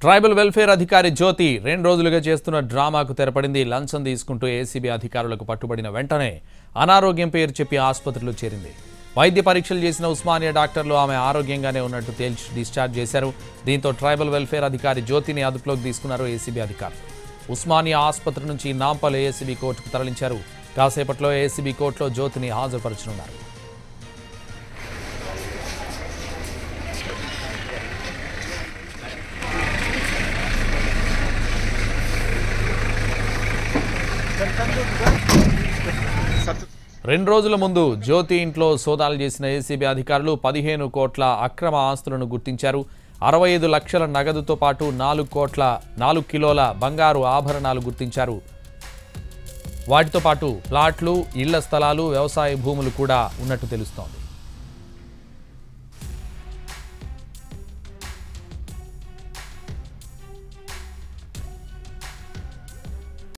Tribal welfare అధికారి జ్యోతి 2 రోజులుగా చేస్తున్న డ్రామాకు తెరపడింది. లంచం తీసుకుంటూ ఏసీబీ అధికారులకు పట్టుబడిన వెంటనే అనారోగ్యం పేరు చెప్పి ఆసుపత్రిలో చేరింది. వైద్య పరీక్షలు చేసిన ఉస్మానియా డాక్టర్లు ఆమె ఆరోగ్యంగానే ఉన్నట్టు తేల్చి డిశ్చార్జ్ చేశారు. దీంతో ట్రైబల్ వెల్ఫేర్ అధికారి జ్యోతిని అదుపులోకి తీసుకున్నారు ఏసీబీ అధికారులు. ఉస్మానియా ఆసుపత్రి నుంచి నాంపల్ ఏసీబీ కోర్టుకు తరలించారు. కాసేపట్లో ఏసీబీ కోర్టులో జ్యోతిని హాజరుపరచనున్నారు. రెండు రోజుల ముందు జ్యోతి ఇంట్లో సోదాలు చేసిన ఏసీబీ అధికారులు 15 కోట్ల అక్రమ ఆస్తులను గుర్తించారు. 65 లక్షల నగదుతో పాటు 4 కిలోల బంగారు ఆభరణాలు గుర్తించారు. వాటితో పాటు ప్లాట్లు, ఇళ్ల స్థలాలు, వ్యవసాయ భూములు కూడా ఉన్నట్టు తెలుస్తోంది.